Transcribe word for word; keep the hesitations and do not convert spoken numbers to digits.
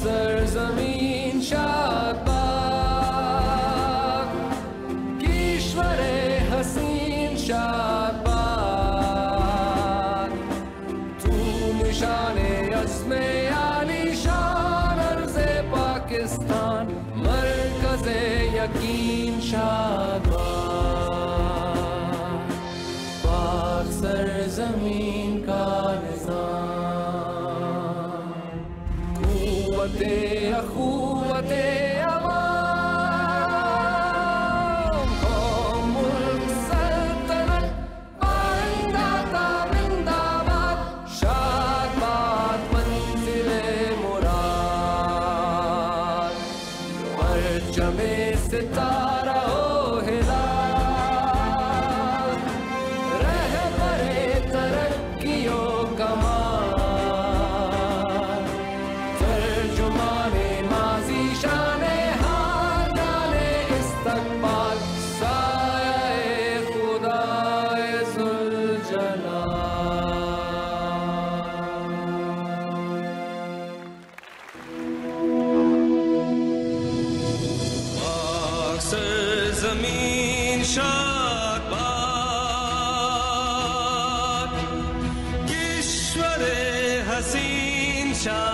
सरजमीन शाबाद, ईश्वरे हसीन शाबाद, तू निशाने अस्मे आली शान अर्ज़े पाकिस्तान, मरकज़े यकीन शाबाद, पाक सरजमीन का निज़ाम, कुव्वते अख़ुव्वते अवाम, कौम मुल्क सल्तनत पाइंदा ताबिंदाबाद, शाबाद मंज़िले मुराद, परचमे सितारा हो हिलाल, रहबरे तरक्कियो कमाल, तर्जुमाने माज़ी शाने हाल, जाने इस्तक़बाल, साये खुदाए ज़ुल्जलाल। सरज़मीन शाबाद, ईश्वरे हसीन शाबाद।